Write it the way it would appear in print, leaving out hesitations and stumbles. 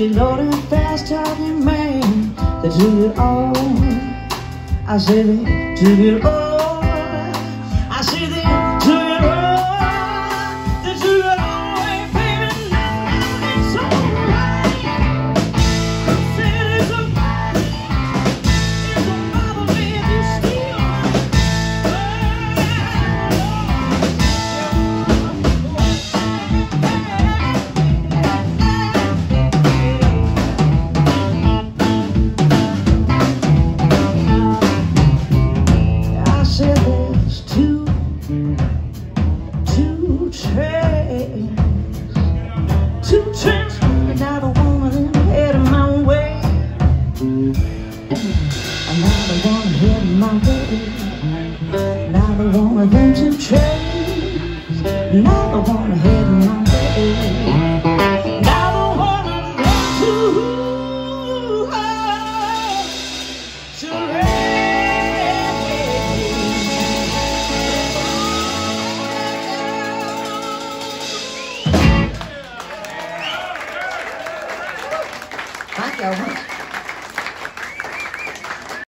whiskey loaded, fast talking man. They took it all. I said they took it all. I said they took it all. They took it all away, baby. Now it's alright. I said it's alright. It don't bother me if you steal. I said there's two trains, and I don't want them heading my way. And I don't want to head my way. And I don't want them two trains, and I don't want to head my way.